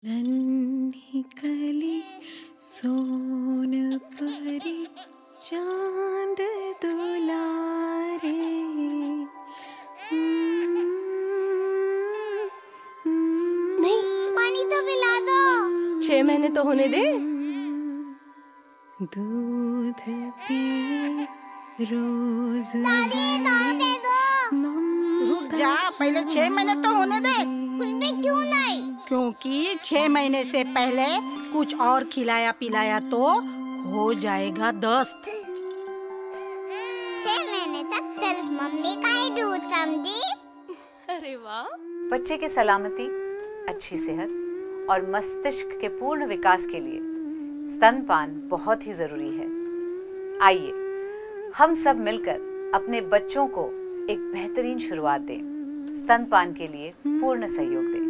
नन्ही कली सोन परी चांद दुलारे। नहीं, पानी तो पिला दो। 6 महीने तो होने दे। दूध पिए रोज दादी दे दो। रुक जा, पहले 6 महीने तो होने दे। कुछ भी क्यों नहीं? क्योंकि 6 महीने से पहले कुछ और खिलाया पिलाया तो हो जाएगा दस्त। 6 महीने तक सिर्फ मम्मी का ही दूध, समझी? अरे वाह। बच्चे की सलामती, अच्छी सेहत और मस्तिष्क के पूर्ण विकास के लिए स्तनपान बहुत ही जरूरी है। आइए हम सब मिलकर अपने बच्चों को एक बेहतरीन शुरुआत दें, स्तनपान के लिए पूर्ण सहयोग दें।